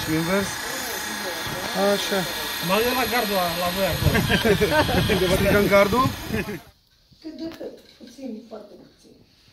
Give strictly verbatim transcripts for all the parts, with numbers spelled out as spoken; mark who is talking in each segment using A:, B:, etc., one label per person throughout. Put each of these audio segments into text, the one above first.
A: Și invers. Așa.
B: M-am la gardul la voi acolo.
A: Stricăm gardul?
C: Cât de cât. Puțin, foarte puțin.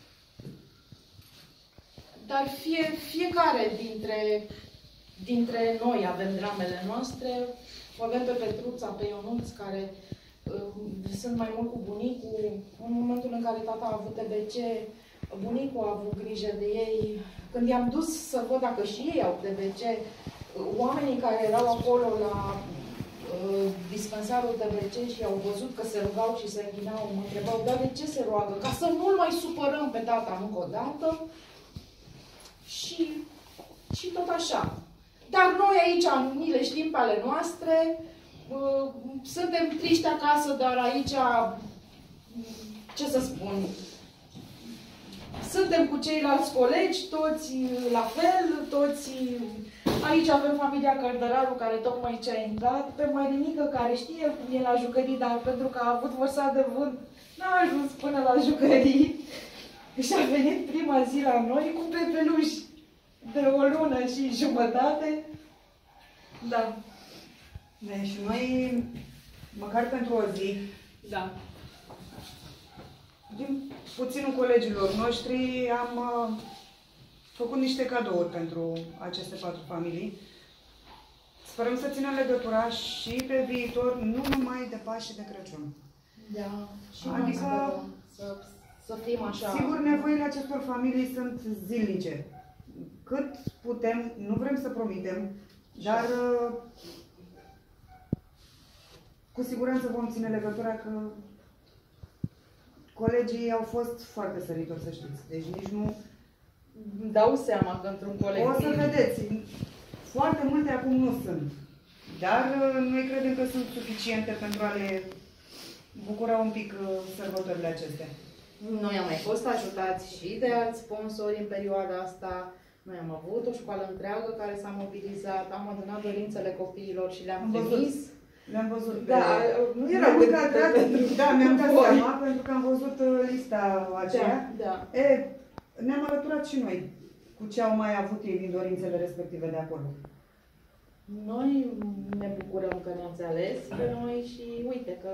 C: Dar fie, fiecare dintre, dintre noi avem dramele noastre. O avem pe Petruța, pe Ionuț, care uh, sunt mai mult cu bunicul. În momentul în care tata a avut T B C, bunicul a avut grijă de ei. Când i-am dus să văd dacă și ei au T B C, oamenii care erau acolo la uh, dispensarul T B C și au văzut că se rugau și se închinau, mă întrebau, dar de ce se roagă? Ca să nu-l mai supărăm pe tata încă o dată. Și, și tot așa. Dar noi aici, ni le știm pe ale noastre, uh, suntem triști acasă, dar aici, ce să spun, suntem cu ceilalți colegi, toți la fel, toți... Aici avem familia Cărdăraru, care tocmai ce a intrat, pe Marinică, care știe cum e la jucării, dar pentru că a avut vărsat de vânt, n-a ajuns până la jucării. Și a venit prima zi la noi cu pepeluși de o lună și jumătate. Da.
D: Deci noi, măcar pentru o zi,
C: Da.
D: din puținul colegilor noștri, am uh, făcut niște cadouri pentru aceste patru familii. Sperăm să ținem legătura și pe viitor, nu numai de Paști și de Crăciun.
C: Da. Și
D: adică,
C: noi să, să fim așa.
D: Sigur, nevoile acestor familii sunt zilnice. Cât putem, nu vrem să promitem, dar uh, cu siguranță vom ține legătura, că colegii au fost foarte săritori, să știți. Deci nici nu...
C: Dau seama că într-un colectiv...
D: O să vedeți. Foarte multe acum nu sunt. Dar noi credem că sunt suficiente pentru a le bucura un pic sărbătorile acestea.
C: Noi am mai fost ajutați și de alți sponsori în perioada asta. Noi am avut o școală întreagă care s-a mobilizat, am adunat dorințele copiilor și le-am trimis.
D: Le-am văzut pe...
C: Da, nu era
D: încadrat. Da, mi-am dat seama, pentru că am văzut lista aceea.
C: Da, da.
D: E, ne-am alăturat și noi cu ce au mai avut ei din dorințele respective de acolo.
C: Noi ne bucurăm că ne-ați ales pe noi și uite că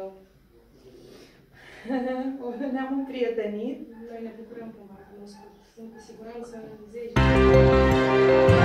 C: ne-am împrietenit.
E: Noi ne bucurăm că v-am cunoscut. Sunt cu siguranță zeci.